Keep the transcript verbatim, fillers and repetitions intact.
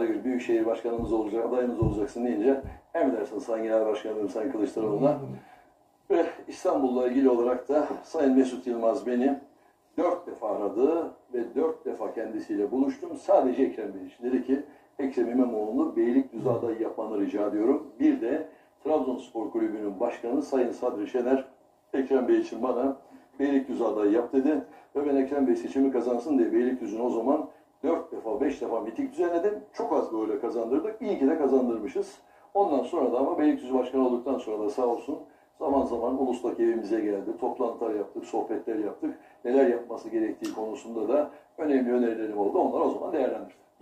Karagül Büyükşehir Başkanımız olacak, adayımız olacaksın deyince emredersin Sayın Genel Başkanım, Sayın Kılıçdaroğlu'na. Ve İstanbul'la ilgili olarak da Sayın Mesut Yılmaz beni dört defa aradı ve dört defa kendisiyle buluştum. Sadece Ekrem Bey için. Dedi ki Ekrem İmamoğlu'nu Beylikdüzü adayı yapmanı rica ediyorum. Bir de Trabzonspor Kulübü'nün başkanı Sayın Sadri Şener Ekrem Bey için bana Beylikdüzü adayı yap dedi. Ve ben Ekrem Bey seçimi kazansın diye Beylikdüzü'nü o zaman dört defa, beş defa miting düzenledim. Çok az böyle kazandırdık. İyi ki de kazandırmışız. Ondan sonra da ama Beylikdüzü Başkanı olduktan sonra da sağ olsun zaman zaman Ulus'taki evimize geldi. Toplantılar yaptık, sohbetler yaptık. Neler yapması gerektiği konusunda da önemli önerilerim oldu. Onları o zaman değerlendirdik.